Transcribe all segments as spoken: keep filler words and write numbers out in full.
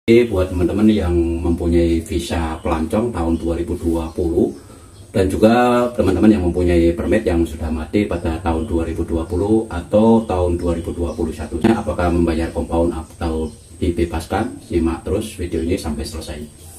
Buat teman-teman yang mempunyai visa pelancong tahun dua ribu dua puluh dan juga teman-teman yang mempunyai permit yang sudah mati pada tahun dua ribu dua puluh atau tahun dua ribu dua puluh satu, apakah membayar compound atau dibebaskan? Simak terus video ini sampai selesai.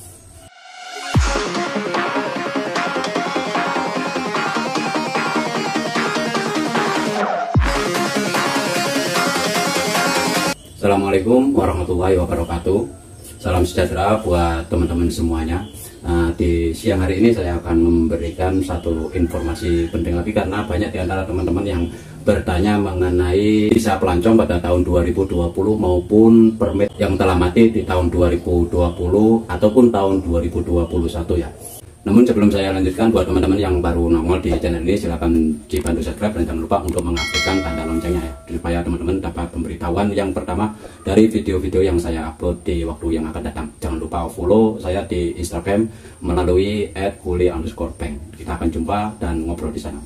Assalamualaikum warahmatullahi wabarakatuh. Salam sejahtera buat teman-teman semuanya. Nah, di siang hari ini saya akan memberikan satu informasi penting lagi, karena banyak di antara teman-teman yang bertanya mengenai visa pelancong pada tahun dua ribu dua puluh maupun permit yang telah mati di tahun dua ribu dua puluh ataupun tahun dua ribu dua puluh satu ya. Namun sebelum saya lanjutkan, buat teman-teman yang baru nongol di channel ini, silahkan dibantu subscribe dan jangan lupa untuk mengaktifkan tanda loncengnya ya, supaya teman-teman dapat pemberitahuan yang pertama dari video-video yang saya upload di waktu yang akan datang. Jangan lupa follow saya di Instagram melalui et huli underscore bank. Kita akan jumpa dan ngobrol di sana.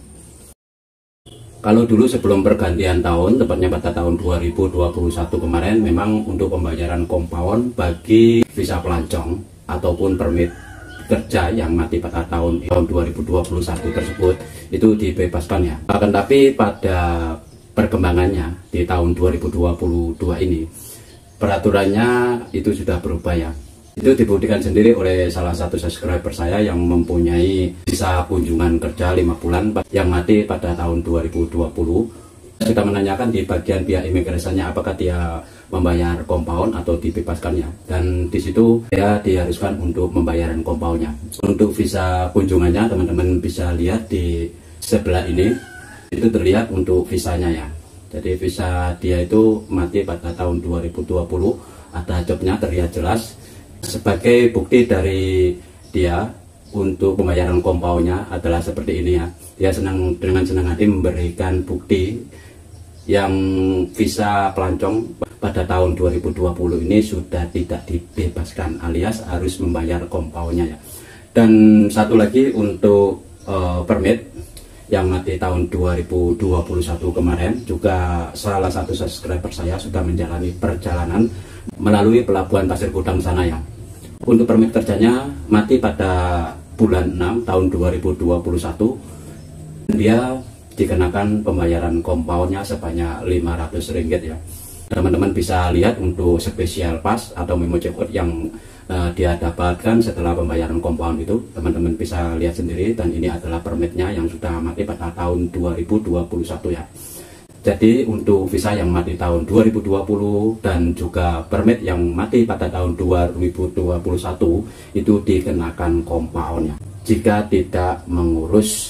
Kalau dulu sebelum pergantian tahun, tepatnya pada tahun dua ribu dua puluh satu kemarin, memang untuk pembayaran compound bagi visa pelancong ataupun permit kerja yang mati pada tahun tahun dua ribu dua puluh satu tersebut itu dibebaskan ya. Akan tapi pada perkembangannya di tahun dua ribu dua puluh dua ini, peraturannya itu sudah berubah ya. Itu dibuktikan sendiri oleh salah satu subscriber saya yang mempunyai visa kunjungan kerja lima bulan yang mati pada tahun dua ribu dua puluh. Kita menanyakan di bagian pihak imigrasinya apakah dia membayar compound atau dibebaskannya, dan di situ dia diharuskan untuk membayaran compoundnya. Untuk visa kunjungannya, teman-teman bisa lihat di sebelah ini, itu terlihat untuk visanya ya. Jadi visa dia itu mati pada tahun dua ribu dua puluh, ada jobnya terlihat jelas. Sebagai bukti dari dia untuk pembayaran compoundnya adalah seperti ini ya. Dia senang dengan senang hati memberikan bukti yang visa pelancong pada tahun dua ribu dua puluh ini sudah tidak dibebaskan, alias harus membayar compoundnya ya. Dan satu lagi untuk uh, permit yang mati tahun dua ribu dua puluh satu kemarin, juga salah satu subscriber saya sudah menjalani perjalanan melalui pelabuhan Pasir Gudang sana ya. Untuk permit kerjanya mati pada bulan enam tahun dua ribu dua puluh satu. Dia dikenakan pembayaran compoundnya sebanyak lima ratus ringgit ya. Teman-teman bisa lihat untuk spesial pass atau memo code yang uh, dia dapatkan setelah pembayaran compound itu, teman-teman bisa lihat sendiri, dan ini adalah permitnya yang sudah mati pada tahun dua ribu dua puluh satu ya. Jadi untuk visa yang mati tahun dua ribu dua puluh dan juga permit yang mati pada tahun dua ribu dua puluh satu itu dikenakan compoundnya jika tidak mengurus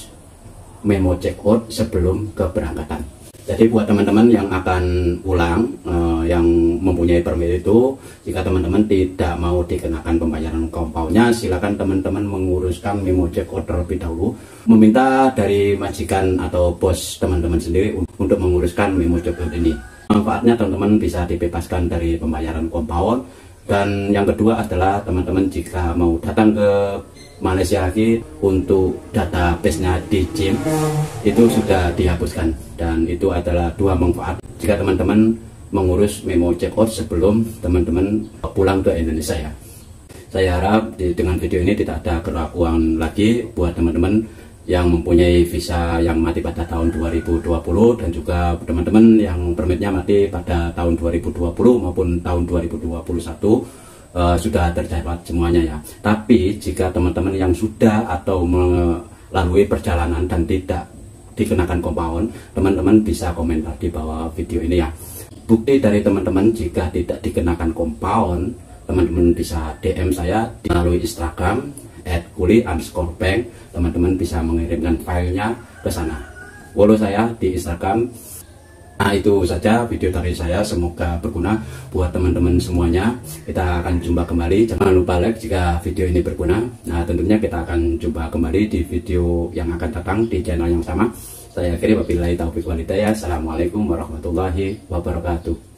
memo check out sebelum keberangkatan. Jadi buat teman-teman yang akan pulang, eh, yang mempunyai permit itu, jika teman-teman tidak mau dikenakan pembayaran compoundnya, silakan teman-teman menguruskan memo check out terlebih dahulu, meminta dari majikan atau bos teman-teman sendiri untuk menguruskan memo check out ini. Manfaatnya teman-teman bisa dibebaskan dari pembayaran compound. Dan yang kedua adalah teman-teman jika mau datang ke Malaysia lagi, untuk database-nya di G I M itu sudah dihapuskan, dan itu adalah dua manfaat jika teman-teman mengurus memo check out sebelum teman-teman pulang ke Indonesia ya. Saya harap di, dengan video ini tidak ada keraguan lagi buat teman-teman yang mempunyai visa yang mati pada tahun dua ribu dua puluh dan juga teman-teman yang permitnya mati pada tahun dua ribu dua puluh maupun tahun dua ribu dua puluh satu. Uh, sudah tercatat semuanya ya. Tapi jika teman-teman yang sudah atau melalui perjalanan dan tidak dikenakan compound, teman-teman bisa komentar di bawah video ini ya. Bukti dari teman-teman jika tidak dikenakan compound, teman-teman bisa D M saya melalui Instagram et huli underscore bank. Teman-teman bisa mengirimkan filenya ke sana. Follow saya di Instagram. Nah, itu saja video dari saya, semoga berguna buat teman-teman semuanya. Kita akan jumpa kembali, jangan lupa like jika video ini berguna. Nah, tentunya kita akan jumpa kembali di video yang akan datang di channel yang sama. Saya akhiri, wabillahi taufiq wal hidayah. Assalamualaikum warahmatullahi wabarakatuh.